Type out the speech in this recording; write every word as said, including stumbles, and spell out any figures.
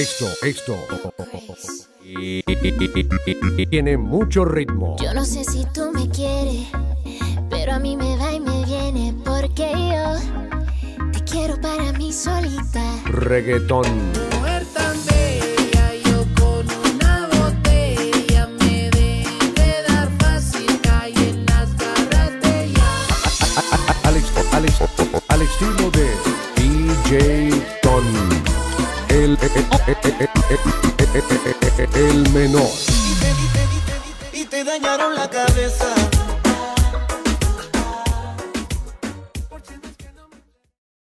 esto, esto y, tiene mucho ritmo. Yo no sé si tú me quieres, pero a mí me va y me viene, porque yo te quiero para mí solita. Reggaetón. Mujer tan bella, yo con una botella me debe dar fácil, cae en las garras de ella. Alex, Alex, al estilo de D J Tony, el, el, el, el, el, el menor. Y te, y te, y te, y te dañaron la cabeza.